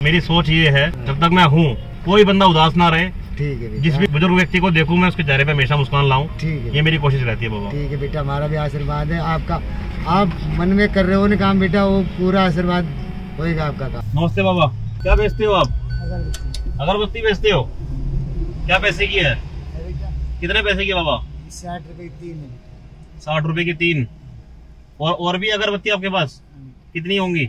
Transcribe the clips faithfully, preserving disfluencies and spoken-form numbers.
मेरी सोच ये है, जब तक मैं हूँ कोई बंदा उदास ना रहे। ठीक है। जिस भी बुजुर्ग व्यक्ति को देखूं मैं उसके चेहरे पे हमेशा मुस्कान लाऊं। ठीक है, ये मेरी कोशिश रहती है बाबा। ठीक है बेटा, हमारा भी आशीर्वाद है आपका। आप मन में कर रहे हो ना काम बेटा, वो पूरा आशीर्वाद होएगा आपका काम। नमस्ते बाबा, क्या बेचते हो आप? अगरबत्ती बेचते हो? क्या पैसे की है? कितने पैसे की बाबा? साठ रुपए की तीन है। साठ रुपए की तीन। और और भी अगरबत्ती आपके पास कितनी होंगी?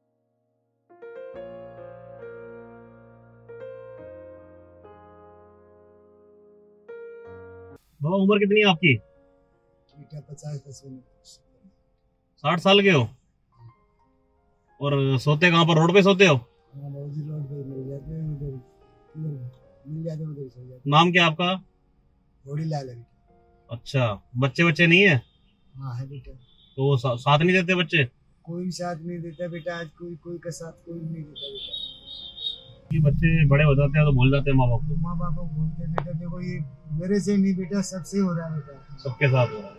बाबा उम्र कितनी है आपकी? पचास साठ साल के हो? और सोते कहाँ पर? रोड पे सोते हो? रोड पे मिल जाते हैं, उधर मिल जाते उधर सो जाते। नाम क्या आपका? घोड़ी लाल है। अच्छा, बच्चे बच्चे नहीं है? हाँ है बेटा। तो वो सा, साथ नहीं देते बच्चे? कोई साथ नहीं देता बेटा, आज कोई कोई का साथ कोई नहीं देता बेटा। ये बच्चे बड़े हो जाते हैं तो भूल जाते हैं माँ बाप को। माँ बाप को भूलते बेटा। देखो ये मेरे से नहीं बेटा, सबसे हो रहा है बेटा, सबके साथ हो रहा है।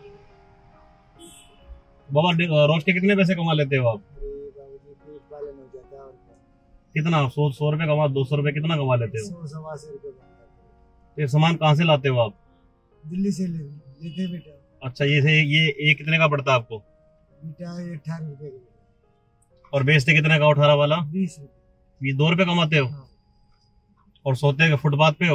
बाबा रोज के कितने पैसे कमा लेते हो आप? पेट पालन हो जाता है। और कितना? सौ सौ रुपए कमा, दो सौ रुपए कितना कमा लेते हो? सौ सवा सौ रुपए बनता है। ये सामान कहाँ से लाते हो आप? दिल्ली से ले लेते बेटा। अच्छा, ये से ये ये कितने का पड़ता है आपको? बेटा अठारह रुपए का। और बेचते कितने का अठारह वाला? बीस रुपए। ये दो रुपए कमाते हो? हाँ। और सोते फुटपाथ पे हो?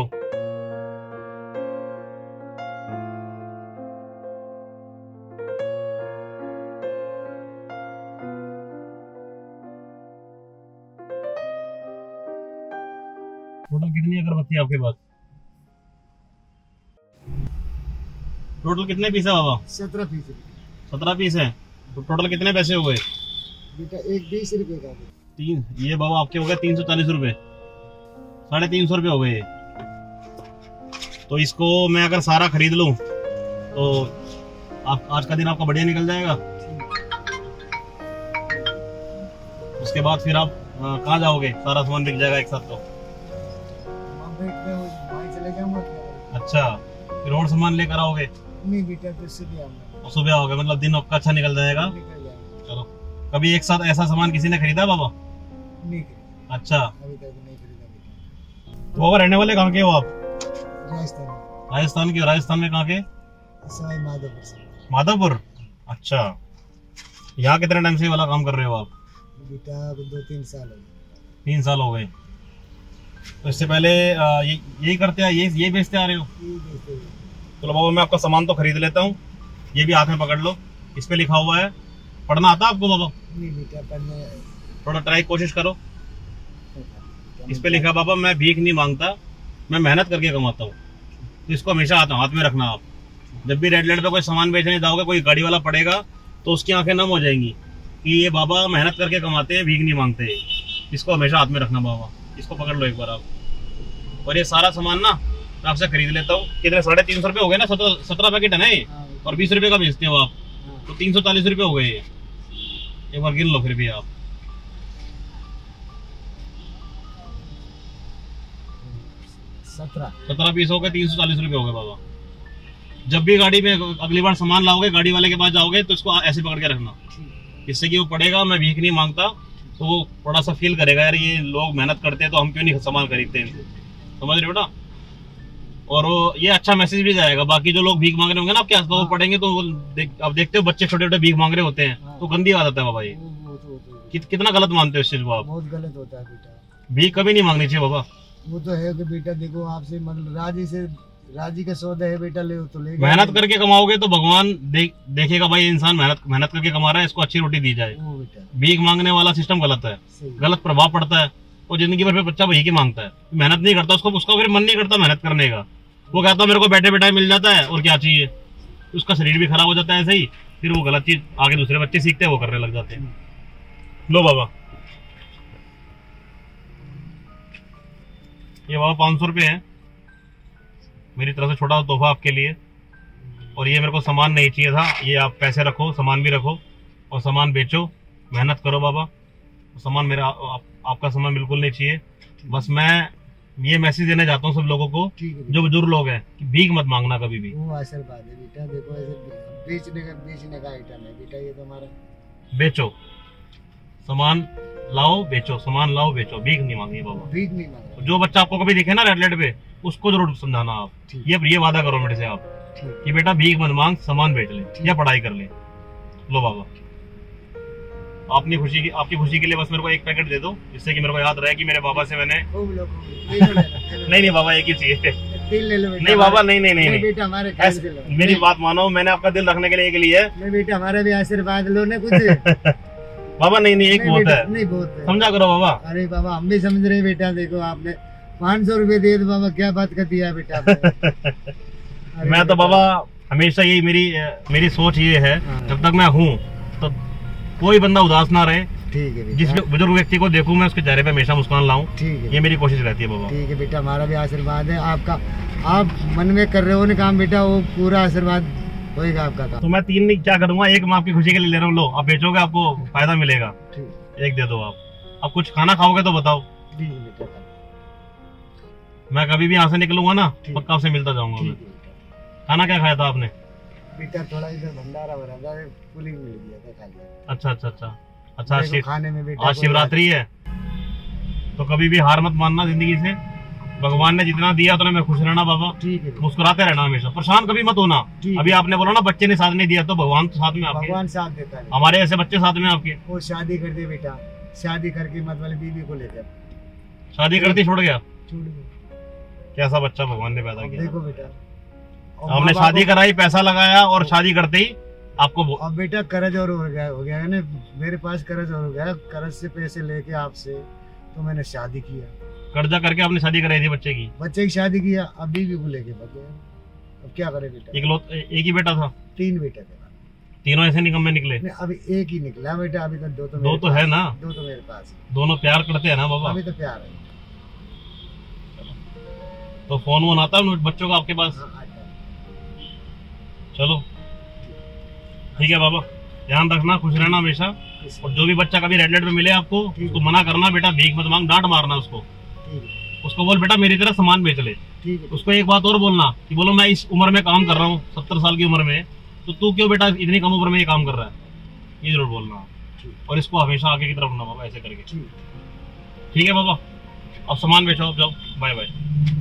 टोटल कितनी अगरबत्ती आपके पास? टोटल कितने पीस है बाबा? सत्रह पीस। सत्रह पीस है। तो टोटल कितने पैसे हो गए? बेटा एक बीस रुपए का। तीन, ये बाबा आपके हो गए तीन सौ चालीस रुपए, साढ़े तीन सौ रुपये हो गए। तो इसको मैं अगर सारा खरीद लूं तो आप आज का दिन आपका बढ़िया निकल जाएगा। उसके बाद फिर आप कहाँ जाओगे? सारा सामान बिक जाएगा एक साथ तो। चले जाऊंगा। अच्छा, फिर और सामान लेकर आओगे? नहीं बेटा, तो सुबह आऊंगा। सुबह आओगे, मतलब दिन आपका अच्छा निकल जाएगा। चलो, कभी एक साथ ऐसा सामान किसी ने खरीदा बाबा? नहीं। अच्छा, अभी तक नहीं खरीदा बेटा। तो बाबा रहने वाले कहाँ के हो आप? राजस्थान। राजस्थान के? राजस्थान में कहाँ के? सवाई माधोपुर से। माधोपुर। अच्छा, यहाँ कितने टाइम से वाला काम कर रहे हो आप? बेटा दो तीन साल हो गए। तीन साल हो गए। तो इससे पहले ये यही करते हैं, ये यही बेचते आ रहे हो? चलो बाबा, मैं आपका सामान तो खरीद लेता हूँ। ये भी हाथ में पकड़ लो, इस पे लिखा हुआ है। पढ़ना आता आपको बाबा? नहीं बेटा, पढ़ने थोड़ा ट्राई कोशिश करो। इस पे लिखा बाबा, मैं भीख नहीं मांगता, मैं मेहनत करके कमाता हूँ। तो इसको हमेशा हाथ में रखना। आप जब भी रेड लाइट पे कोई सामान बेचने जाओगे, कोई गाड़ी वाला पड़ेगा तो उसकी आंखें नम हो जाएंगी कि ये बाबा मेहनत करके कमाते हैं, भीख नहीं मांगते। इसको हमेशा हाथ में रखना बाबा। इसको पकड़ लो एक बार आप। और ये सारा सामान ना मैं आपसे खरीद लेता हूँ। कितने? साढ़े तीन सौ रुपये हो गए ना। सत्रह सत्रह पैकेट है ना ये, और बीस रुपए का बेचते हो आप, तो तीन सौ चालीस रुपये हो गए ये। एक बार गिन लो फिर भी आप। सत्रह सत्रह पीस हो गए, तीन सौ चालीस रुपये हो गए बाबा। जब भी गाड़ी में अगली बार सामान लाओगे, गाड़ी वाले के पास जाओगे, तो इसको ऐसे पकड़ के रखना, इससे कि वो पड़ेगा मैं भीख नहीं मांगता, तो वो थोड़ा सा फील करेगा यार ये लोग मेहनत करते हैं तो हम क्यों नहीं सामान खरीदते हैं। समझ रहे हो बेटा? और वो ये अच्छा मैसेज भी जाएगा। बाकी जो लोग भीख मांग रहे होंगे ना आपके आस पास, वो पढ़ेंगे तो देख, अब देखते हो बच्चे छोटे छोटे भीख मांग रहे होते हैं, तो गंदी आदत है बाबा ये। कि, कितना गलत मानते हो इस चीज को आप? बहुत गलत होता है बेटा। भीख कभी नहीं मांगनी चाहिए बाबा। वो तो है कि बेटा देखो आपसे मतलब राजी से राजी का सौदा है बेटा, ले तो ले। मेहनत करके कमाओगे तो भगवान देख देखेगा भाई इंसान मेहनत मेहनत करके कमा रहा है, इसको अच्छी रोटी दी जाए। भीख मांगने वाला सिस्टम गलत है, गलत प्रभाव पड़ता है। वो जिंदगी भर बच्चा भीख ही मांगता है, मेहनत नहीं करता, उसको उसका फिर मन नहीं करता मेहनत करने का। वो कहता मेरे को बैठे बैठे मिल जाता है और क्या चाहिए। उसका शरीर भी खराब हो जाता है ऐसे ही, फिर वो गलत चीज आगे दूसरे बच्चे सीखते हैं वो करने लग जाते हैं। लो बाबा, ये बाबा पाँच सौ रुपये है मेरी तरफ से, छोटा तोहफा आपके लिए। और ये मेरे को सामान नहीं चाहिए था, ये आप पैसे रखो, सामान भी रखो और सामान बेचो, मेहनत करो बाबा। सामान मेरा आप, आपका सामान बिल्कुल नहीं चाहिए। बस मैं ये मैसेज देना चाहता हूँ सब लोगों को, जो बुजुर्ग लोग हैं, कि भीख मत मांगना कभी भी। वो आशीर्वाद है बेटा। देखो ऐसे बेचने का बेचने का आइटम है बेटा, ये तो हमारा। बेचो सामान, लाओ बेचो, सामान लाओ बेचो, भीख नहीं मांगी बाबा। भीख नहीं मांग रहा। जो बच्चा आपको कभी दिखे ना रेड लाइट पे, उसको जरूर समझाना आप, ठीक। ये ये वादा करो मेरे से आप ठीक कि बेटा भीख मत मांग, सामान बेच ले ठीक। या पढ़ाई कर ले। लो बाबा, अपनी खुशी की आपकी खुशी के लिए बस मेरे को एक पैकेट दे दो, जिससे कि मेरे को याद रहे कि मेरे बाबा से मैंने खूब लो, खूब लो। तीन ले लो। नहीं नहीं बाबा, एक ही चाहिए। तीन ले लो बेटा। नहीं बाबा, नहीं नहीं नहीं, नहीं नहीं। बेटा हमारे ख्याल से लो। मेरी नहीं, बात मानो, मैंने आपका दिल रखने के लिए एक लिया है। नहीं बेटा हमारा भी आशीर्वाद लो ना कुछ। बाबा नहीं नहीं, एक नहीं बहुत बेटा, है, नहीं बहुत है। समझा करो बाबा। अरे बाबा हम भी समझ रहे हैं बेटा, देखो आपने पाँच सौ रुपए दिए तो बाबा क्या बात कर दिया बेटा आपने। अरे मैं तो बेटा, बाबा हमेशा यही मेरी मेरी सोच ये है, हाँ। जब तक मैं हूँ तो कोई बंदा उदास ना रहे। ठीक है बेटा। जिस बुजुर्ग व्यक्ति को देखूं मैं उसके चेहरे पे हमेशा मुस्कान लाऊं, ठीक है ये मेरी कोशिश रहती है बाबा। ठीक है बेटा, हमारा भी आशीर्वाद है आपका। आप मन में कर रहे हो ना काम बेटा, वो पूरा आशीर्वाद होएगा आपका काम। तो मैं तीन नहीं क्या करूंगा, एक मैं आपकी खुशी के लिए ले रहा हूँ। लो आप बेचोगे, आपको फायदा मिलेगा। ठीक एक दे दो आप। अब कुछ खाना खाओगे तो बताओ, ठीक है बेटा। मैं कभी भी यहाँ से निकलूंगा ना, ठीक। पक्का आपसे मिलता जाऊंगा ठीक मैं। है बेटा। खाना क्या खाया था आपने? बेटा थोड़ा इधर भंडारा भरा था, पुलिंग मिल गया था खा लिया। अच्छा अच्छा अच्छा अच्छा। देखो, शिव खाने में बेटा आज कोई शिवरात्रि है, तो कभी भी हार मत मानना जिंदगी से। भगवान ने जितना दिया उतना मैं खुश रहना बाबा, बात- ठीक है बेटा। मुस्कुराते रहना हमेशा, परेशान कभी मत होना। ठीक अभी है। आपने बोला ना बच्चे ने साथ नहीं दिया, तो भगवान तो साथ में आपके, भगवान साथ देता है। हमारे ऐसे बच्चे साथ में आपके। वो शादी कर दे बेटा, शादी करके मतलब बीवी को लेकर शादी करती छोड़ गया, छूट गई। कैसा बच्चा भगवान ने पैदा किया। देखो बेटा, और आपने माँ बाप शादी को- कराई, पैसा लगाया, और शादी करते ही आपको वो- अब बेटा कर्ज और हो गया हो गया है ना, मेरे पास कर्ज और हो गया, कर्ज से पैसे लेके आपसे तो मैंने शादी किया, कर्जा करके आपने शादी कराई थी बच्चे की। बच्चे की शादी किया, अब बीवी को लेके बचे। अब क्या करे बेटा, एक लो एक ही बेटा था, तीन बेटे थे। तीनों ऐसे निकम्मे निकले। नहीं, अभी एक ही निकला बेटा, अभी तो दो तो दो मेरे तो पास- है ना, दो तो मेरे पास है। दोनों प्यार करते हैं ना बाबा। अभी तो प्यार है। तो फोन वोन आता है बच्चों का आपके पास? हाँ, आता है। चलो ठीक है बाबा, ध्यान रखना, खुश रहना हमेशा। और जो भी बच्चा कभी रेड लाइट पे मिले आपको, ठीक उसको मना करना बेटा भीख मत मांग, डांट मारना उसको। ठीक है, उसको बोल बेटा मेरी तरह सामान बेच ले। ठीक है, उसको एक बात और बोलना कि बोलो मैं इस उम्र में काम कर रहा हूँ, सत्तर साल की उम्र में, तो तू क्यों बेटा इतनी कम उम्र में ये काम कर रहा है, ये जरूर बोलना। ठीक। और इसको हमेशा आगे की तरफ ना बाबा, ऐसे करके। ठीक। ठीक है बाबा, अब सामान बेचो, अब जाओ, बाय बाय।